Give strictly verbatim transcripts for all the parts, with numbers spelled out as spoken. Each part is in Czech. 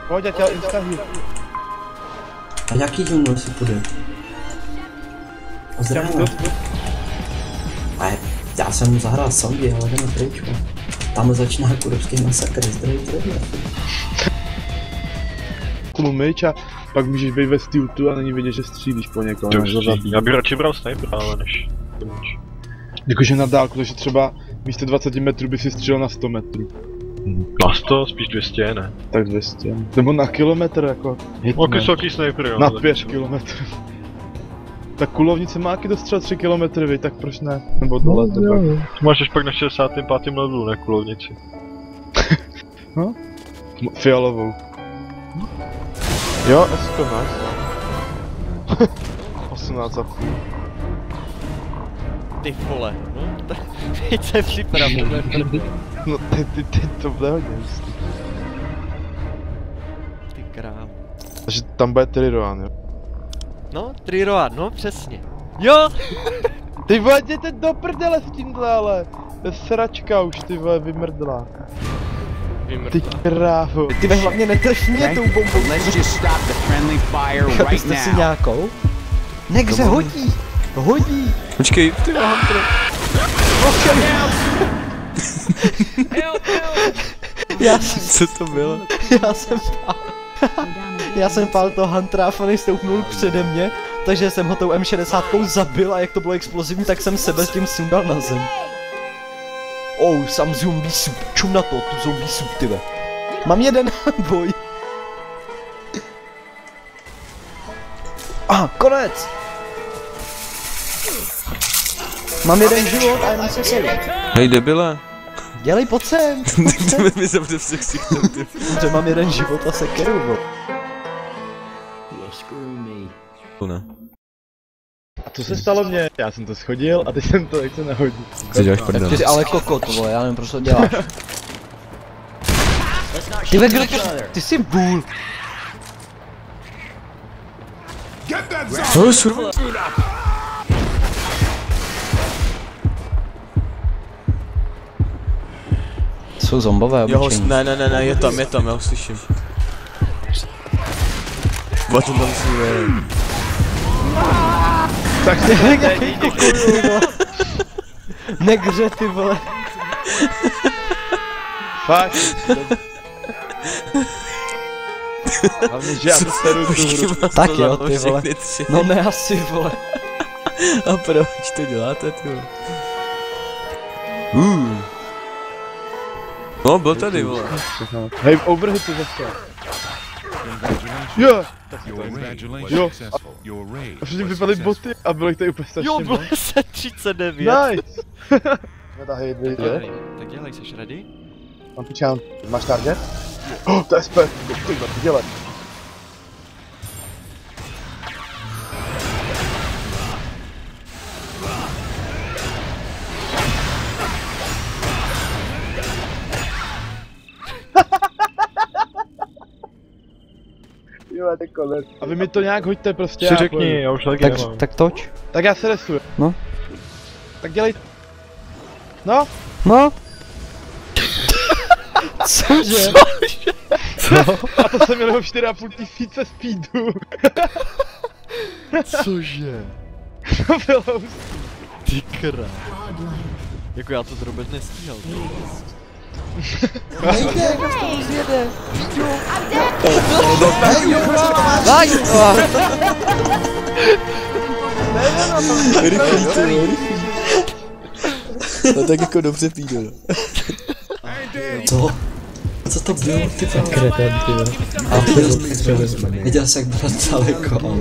Pojď, já tě instahuji. A jaký džungl si půjde? Zdravím. A já jsem zahrál songy, ale jdeme pryč. Tam začíná kurdovský masakr, zdravím tohle. Kulu myč a pak můžeš být ve stiltu a není vidět, že střílíš po někoho. Já bych radši bral sniper, ale než to myč. Jakože na dálku, takže třeba místo dvacet metrů by si střílel na sto metrů. Na sto, spíš dvě stě, ne? Tak dvě stě. Nebo na kilometr jako. Ok, vysoký sniper, jo. Na pět kilometrů. Tak kulovnice má taky dostřel tři kilometry, vy, tak proč ne? Nebo dole to pak. Tu máš až pak na šedesátém pátém levelu, ne kulovnici. No? Fialovou. Jo, esko, nice. osmnáct a půl. Ty vole, no, teď se připravíme. No ty, ty, ty, to bude hodně hustý. Ty krám. Takže tam bude Triroan, jo? No, Triroan, no přesně. Jo! Ty vole, jděte do prdele s tímhle, ale. To je sračka už, ty vole, vymrdlá. Ty krávo. Ty hlavně netrž mě tou bombou. Chápiste si nějakou? Negře hodí! Hodí! Počkej, ty Hunter. Já jsem... Co to bylo? Já jsem pál... Já jsem pál toho Huntera a Fanny stoupnul přede mě, takže jsem ho tou M šedesát zabil a jak to bylo explozivní, tak jsem sebe s tím sundal na zem. Oh, sam zombie soup, čum na to, tu zombie soup, tyve. Mám jeden boj. Ah, konec! Mám jeden život a jenom se sedu. Hej, debile. Dělej, pojď sem, pojď sem. mi zavře v sexy ty. Že mám jeden život a sekeru, bo. Ne. A co se stalo mně? Já jsem to schodil a teď jsem to nechce nahodit. Co děláš prdel? Ty jsi ale kokot, vole, já nevím, proč to děláš. Ty ve, kdo to... Ty jsi bůl. Co je surva? Jsou zombové obyčejní. Ne, ne, ne, ne, je tam, je tam, já ho slyším. Bottom tam si je. Tak si nekej, kurva. Negře, ty vole. Fakt. Hlavně, že já to seru tu hru. Tak jo, ty vole. No ne asi, vole. A proč to děláte, ty vole? Uh. No, byl tady, vole. Hej, overhitu zase. Jo! Jo! A všichni vypadly boty a bylo jich tady úplně strašně. Jo, bylo se třicet devět. Nice! Hej, dvě. Tak dělej, jsi ready? Mám pičán, máš target? Oh, to je S P, ty dělej. Jo, to je konec. A vy mi to nějak hoďte prostě. Si řekni, já už taky Tak, nemám. tak toč. Tak já se resuju. No. Tak dělej. No. No. Cože? Co? A to jsem měl jeho čtyři a půl tisíce speedu. Cože? To bylo hustý. Ty krá. Jako já to vůbec nestíhal. Nejde, jak to rozjede. Daj! Rychlý to, rychlý. No tak jako dobře pído. Co? Co to bylo, ty vole? Kreten, ty vole. A viděl jsi, jak bylo daleko, ale...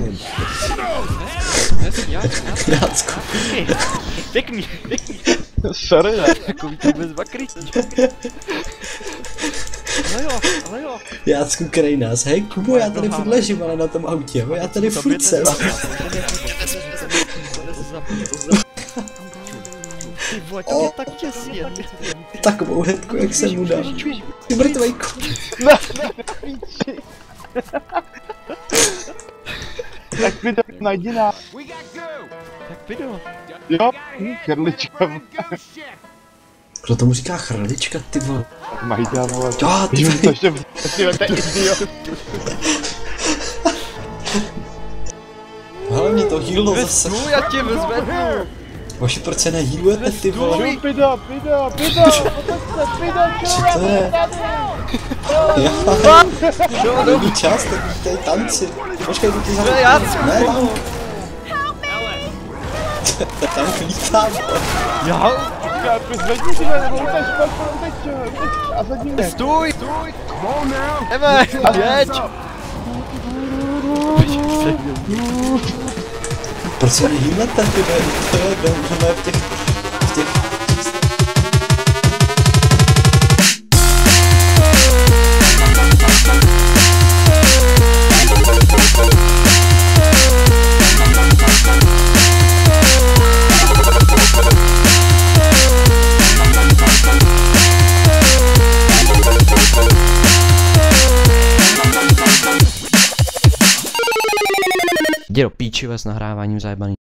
Krácku. Pěkný, pěkný. Sorry, ne? Takový to bez vakrytí. Ale jo, ale jo. Jácku krejnás, hej Kubo, já tady furt ležím, ale na tom autě, jo, já tady furt jsem. Ty vole, to je tak těsně. Takovou hetku, jak jsem mu dal. Ty mrtvejku. Tak video, najdi nás. Tak video. Jo? Hm, kerlička. Kdo tomu říká chrlička, ty vole? Majda, vole. Jo, ty Jo, vole. to ještě ty vole, to je idiot. Hlavně to healno zase. Vystu, já tě vyzvednu. Vaši proč se nehýlujete, ty vole? Čau, pida, pida, pida, otec, pida, Co čau, to je? Já, dobrý čas, tak tady tanci. Počkej, to ti za... Já Ne, tank. Tank lítá, vole. Já, zvedni si mě, nebo uteč, pojď, uteč, uteč, a zvedni mě. Stůj, stůj. Jdeme, jeď. Proč se nehýlete, ty vole? To je, jdeme v těch... v těch... Jdi do píči s nahráváním zajebaný.